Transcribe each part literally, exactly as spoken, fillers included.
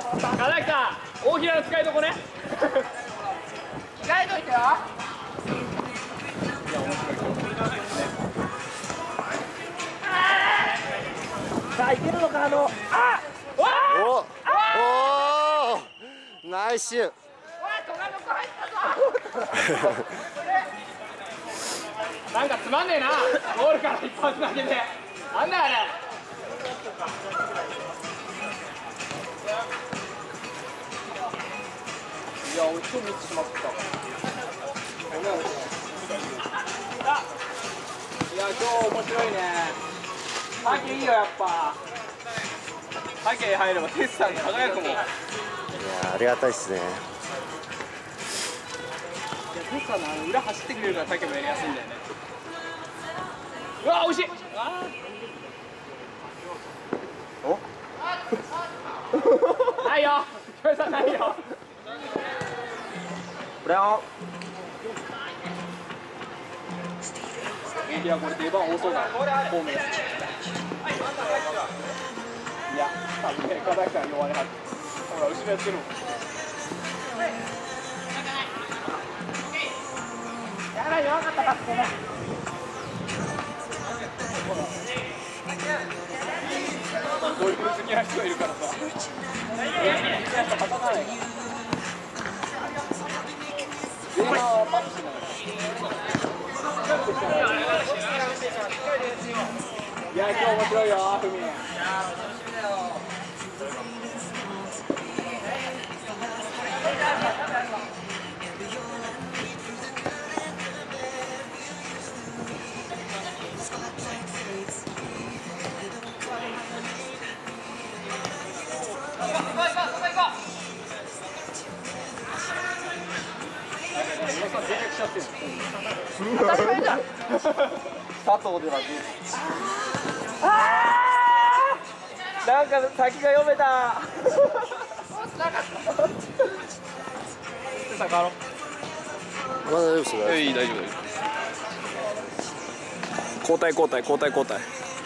金木さん、大平の使いどこね。 使いといてよ。さあ、いけるのか、あの、あ、 おおお、ナイスシュー。 なんかつまんねえな、ゴールから一発投げて。なんだあれ。いや、俺今日ミッチしまった。ごめん、俺。いや、今日面白いね。竹いいよ、やっぱ。竹入ればテスさん輝くもん。いや、 ありがたいっすね。 テスさんのあの裏走ってくれるから竹もやりやすいんだよね。うわ、惜しい。あおないよ、京平さんないよ。 これをいや、これ出番多そうだ。ホームです。いや、多分ね、片木さん弱いはず。ほら、後ろやってるもん。 やばいよ、分かったかってね。 ドリブル好きな人いるからさ。やっぱ勝たない。前半はパスしない。いや、今日面白いよ、ふみ。 当たり前じゃん。 佐藤ではなんか先が読めた。 さあ、変わろう。 まだ大丈夫ですよ。 いい、大丈夫、大丈夫。交代、交代、交代、交代。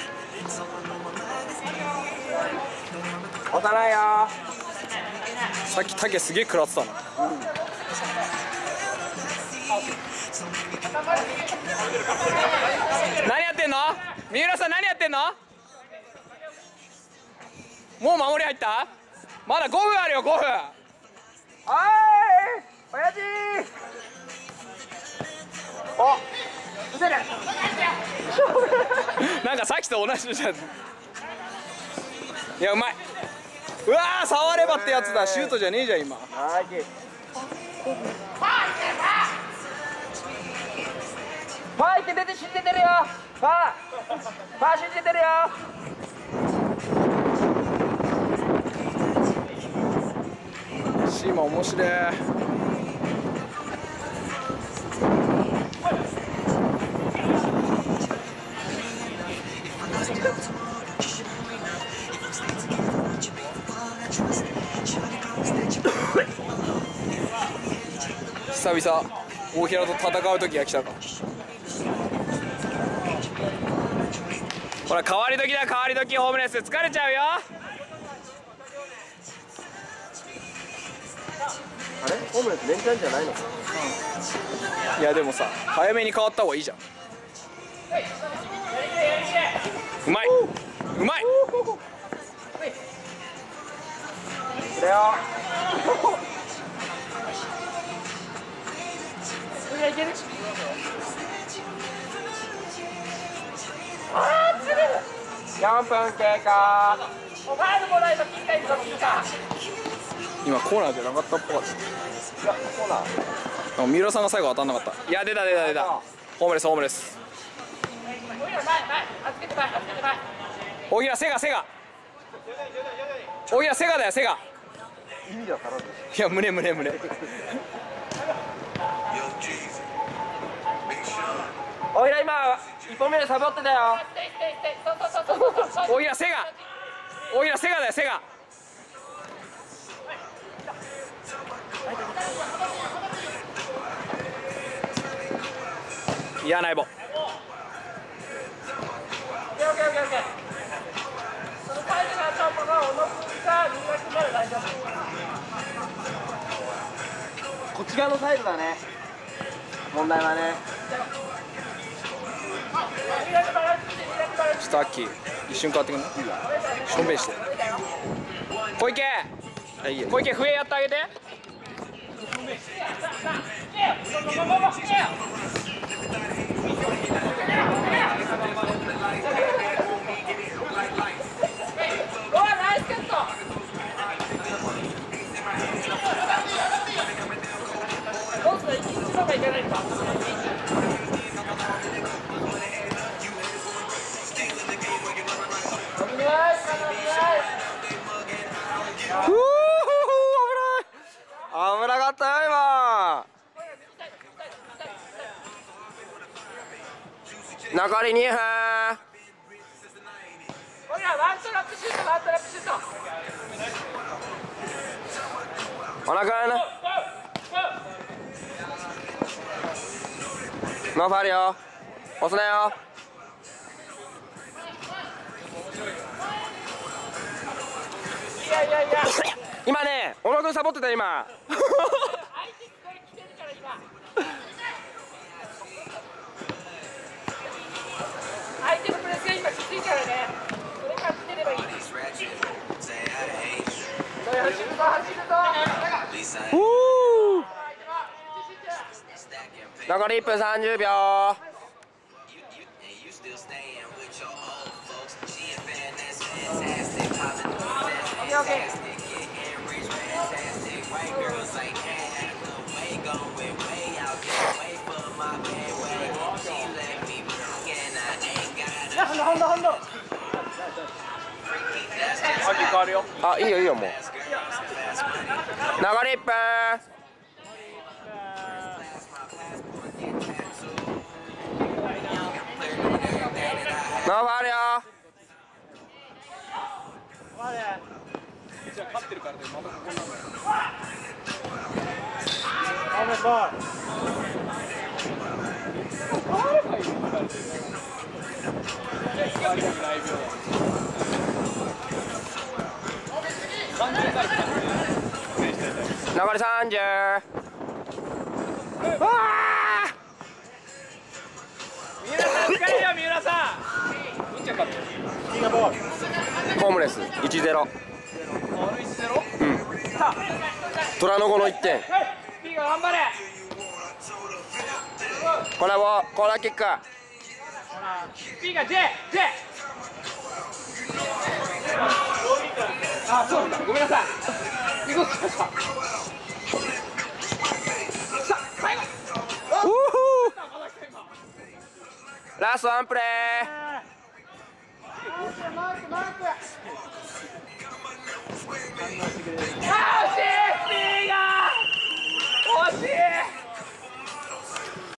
押さないよ。 さっき竹すげえ食らってたの。何やってんの？三浦さん何やってんの？もう守り入った？まだごふんあるよ、ごふん。 おい、親父。お、打てる。 なんかさっきと同じじゃん。いや、うまい。うわー、触ればってやつだ。シュートじゃねえじゃん今。 はい、ファーって出て死んでてるよ。ファー、ファー死んでてるよ。 シーマ面白い。久々大平と戦う時が来たか。ほら、変わり時だ、変わり時。ホームレス疲れちゃうよ。 あれホームレス連チャンじゃないの？ いや、でもさ、早めに変わった方がいいじゃん。うまいうまい。 これよ。これいける？あー、釣れる。よんぷん経過。ファウルもらえば切ったいるぞ、みんな。 今コーナーじゃなかったっぽかった。 いや、そうだ。 三浦さんが最後当たんなかった。いや、出た出た出た。ホームレス、ホームレス。大平、セガ、セガ。大平、セガだよ、セガ。 意味が足らず。 いや、胸、胸、胸。 おいら今一本目でサボってたよ。 大平、セガ。大平、セガだよ、セガ。いや、ないぼ。 そのファイルがあったのが小野君か三浦君なら大丈夫。 こっち側のサイドだね、問題はね。 ちょっとアッキー一瞬変わってくんない？しょんべんして小池、小池笛やってあげて。 危なかったよ今。残りにふん。 ほらワントラップシュート、ワントラップシュート。 お腹やな。ノーファウルよ。押すなよ。 いやいやいや。 今ね、小野君サボってた今。 相手すごい来てるから今。相手のプレスが今きついからね。それから来てればいい。走るぞ走るぞ。 残りいっぷんさんじゅうびょう。 あ、いいよいいよもう。 残りいっぷん。ノーファウルよ。 じゃあ勝ってるからでまたここになる。 残りさんじゅう。わあ。 三浦さん使えよ三浦さん。どっちが勝ってる？ ホームレスいちゼロ。 あれいちゼロ？ うん。虎の子のいってん。 ピーが頑張れ。 これもコーナーキック。 ピーが J J。あ、そうなんだ。ごめんなさい。見事でした。さあ最後。 ラストワンプレー。